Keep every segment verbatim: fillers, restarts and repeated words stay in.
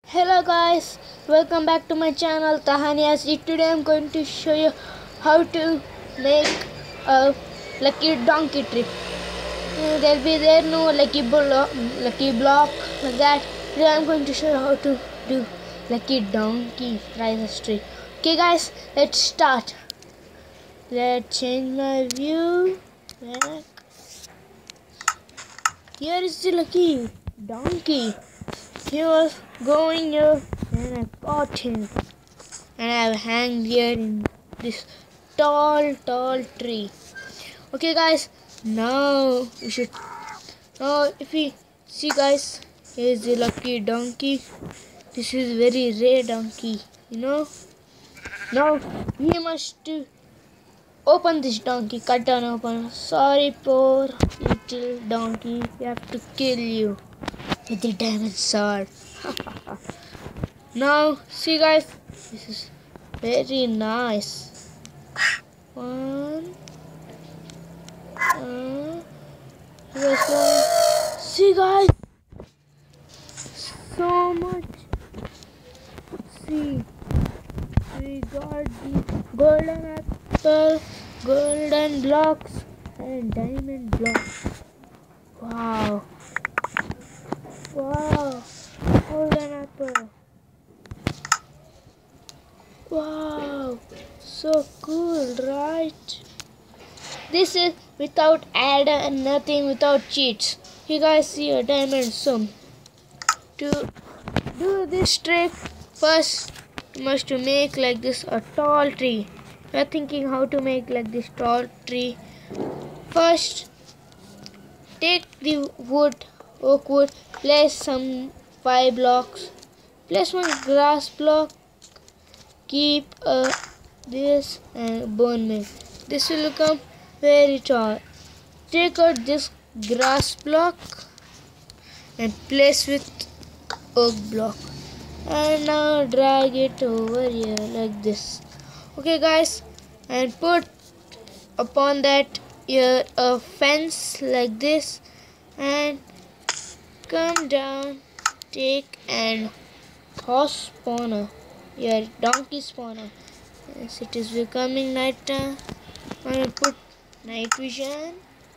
Hello guys, welcome back to my channel Tahanias. Today I'm going to show you how to make a lucky donkey trick. Uh, There'll be there no lucky block, lucky block like that. Today I'm going to show you how to do lucky donkey prize trick. Okay guys, let's start. Let's change my view. Back. Here is the lucky donkey. He was going here and I caught him. And I have hanged here in this tall, tall tree. Okay guys, now we should, now if we see guys, here is the lucky donkey. This is very rare donkey, you know. Now we must open this donkey, cut down open. Sorry poor little donkey, we have to kill you with the diamond sword. Now see guys, this is very nice. One uh, yes, uh, see guys, so much. See, we got the golden apple, golden blocks and diamond blocks. Wow, wow, golden apple. Wow, so cool, right? This is without ad and nothing, without cheats. You guys see a diamond sum. To do this trick, first you must to make like this a tall tree. You are thinking how to make like this tall tree. First, take the wood, oak wood, place some five blocks, place one grass block, keep uh, this and bone meal. This will become very tall. Take out this grass block and place with oak block. And now drag it over here like this. Okay guys, and put upon that here a fence like this and come down, take and horse spawner, your donkey spawner. Yes, it is becoming night time. I will put night vision.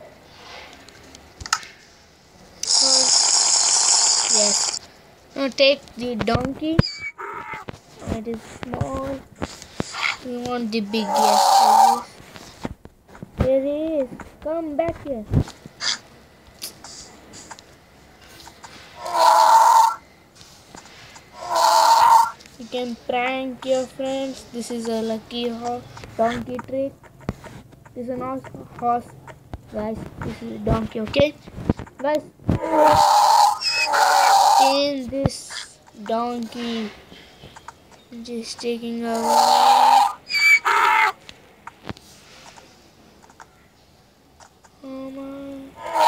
Oh, yes. Now take the donkey. It is small. We want the big, yes. There he is. Come back here. You can prank your friends. This is a lucky horse donkey trick. This is a horse, horse, guys. This is a donkey, okay, guys. In this donkey, just taking a walk. Oh my.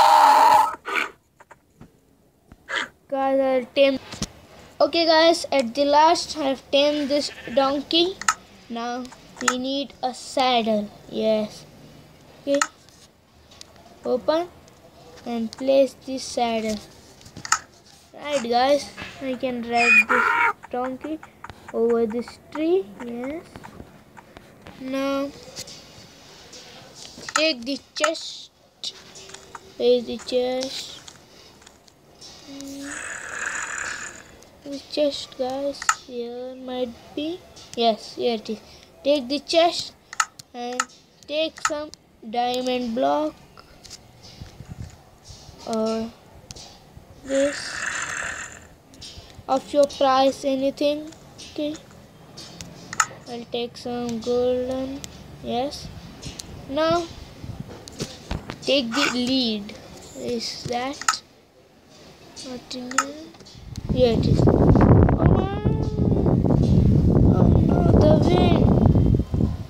Guys, I'll tame. Okay guys, at the last I have tamed this donkey. Now we need a saddle. Yes. Okay. Open and place this saddle. Right guys, I can ride this donkey over this tree. Yes. Now take the chest. Place the chest. The chest guys, here might be, yes, here it is. Take the chest and take some diamond block or this of your price, anything. Okay, I'll take some golden. Yes. Now take the lead. Is that what in here? Here it is. Oh no! Oh no, the wind.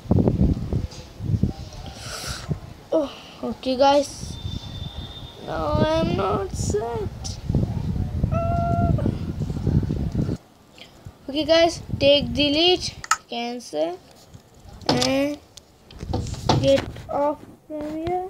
Oh, okay guys. No, I'm not set. Ah. Okay guys, take the lead, cancel, and get off from here.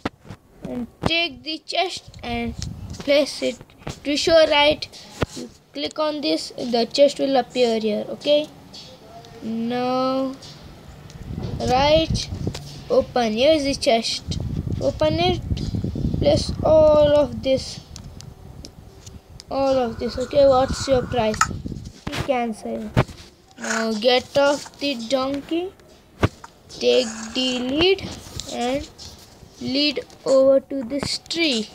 And take the chest and place it to show right. You click on this, the chest will appear here. Okay, now right, open. Here is the chest. Open it. Place all of this. All of this. Okay, what's your price? You can say. Now get off the donkey. Take the lead and lead over to this tree.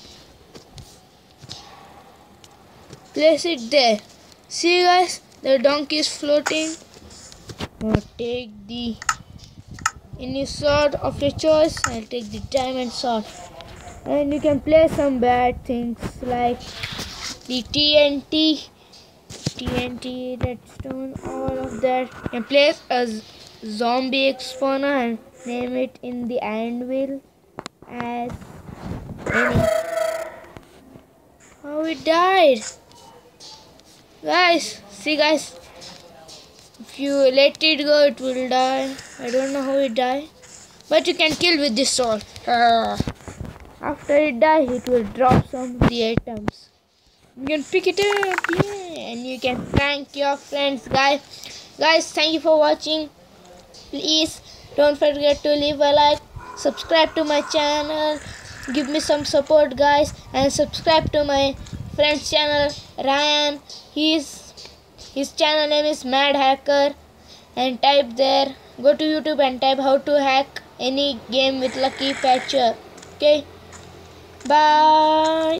Place it there. See guys, the donkey is floating. Now take the any sword of your choice. I'll take the diamond sword. And you can play some bad things like the T N T, T N T, redstone, all of that. You can place a zombie spawner and name it in the anvil as any. Oh, it died. Guys, see guys, if you let it go, it will die. I don't know how it died, but you can kill with this sword. After it dies, it will drop some of the items. You can pick it up, yeah, and you can thank your friends, guys. Guys, thank you for watching. Please don't forget to leave a like, subscribe to my channel, give me some support, guys, and subscribe to my friend's channel, Ryan. His his channel name is Mad Hacker, and type there. Go to YouTube and type how to hack any game with Lucky Patcher. Okay, bye.